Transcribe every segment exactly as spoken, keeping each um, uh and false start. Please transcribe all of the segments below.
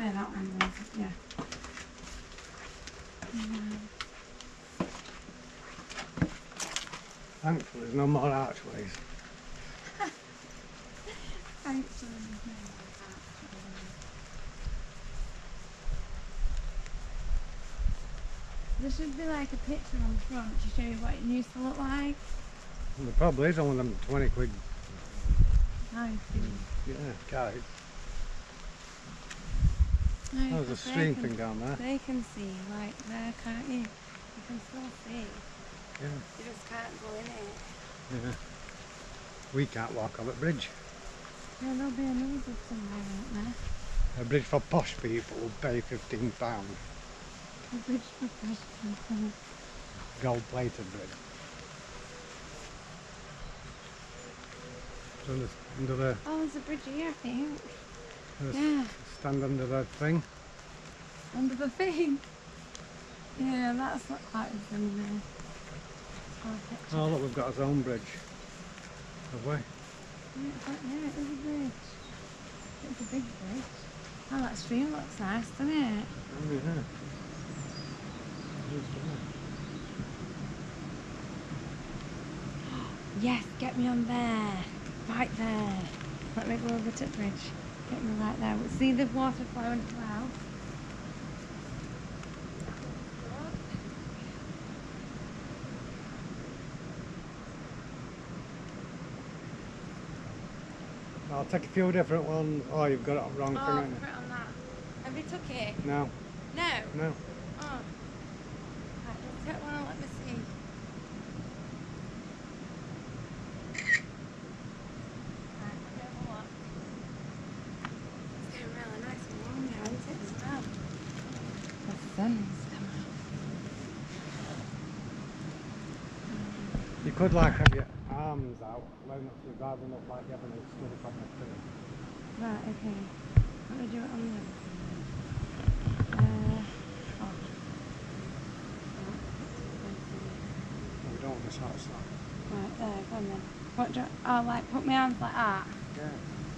Yeah, that one was, yeah. Mm. Thankfully there's no more archways. Thankfully, there's no more archways. There should be like a picture on the front to show you what it used to look like. And there probably is on one of them twenty quid. I see. Yeah, guys. No, Oh, there's a 'cause they stream can- thing down there. They can see, like there, can't you? You can still see. Yeah. You just can't go in it. Yeah. We can't walk on the bridge. Yeah, there'll be another bridge somewhere, won't there? A bridge for posh people will pay fifteen pounds. A bridge for posh people. Gold plated bridge. So under, under the, Oh, there's a bridge here, I think. there's Yeah. stand under the thing. Under the thing. Yeah, that's not quite as in there. Oh look, we've got our own bridge. Have we? Yeah, it's like, yeah, it is a bridge. It's a big bridge. Oh, that stream looks nice, doesn't it? Oh yeah. Yes, get me on there. Right there. Let me go over to the bridge. Get me right there. See the water flowing as well? I'll take a few different ones. Oh, you've got it on wrong Oh, thing. put it on that. Have you took it? No, No? no. Oh. Right, just take one and let me see. Right, let me have a look. It's getting really nice and warm now, isn't it, as well? The sun's come out. You could like have your arms out, laying up to the garden up like you haven't stood up on the tree. Right, okay. Let me do it on the other side. Uh, oh. We don't want this outside. Right, there, go on then. What do I, oh, like, put my arms like that? Yeah.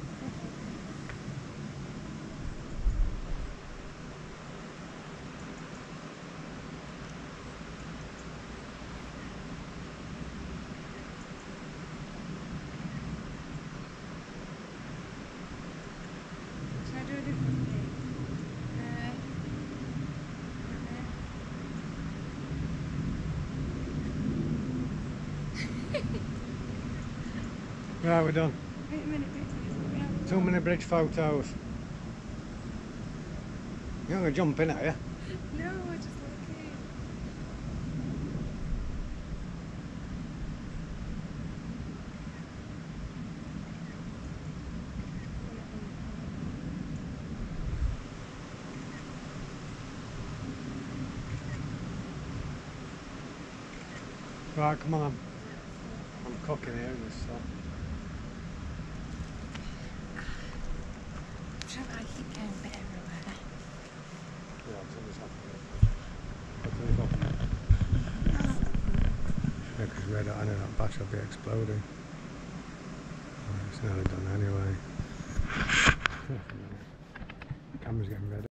Should I do a different thing? Uh, Right, we're done. wait a minute, wait a minute. Too many bridge photos. You're not going to jump in, are you? No, we're just looking. Right, come on. I'm cooking here in this stuff. I'm trying to keep going a bit everywhere. Yeah, I'll turn this off. I'll turn it off. Yeah, because we had, I know that batch will be exploding. Oh, it's nearly done anyway. Camera's getting ready.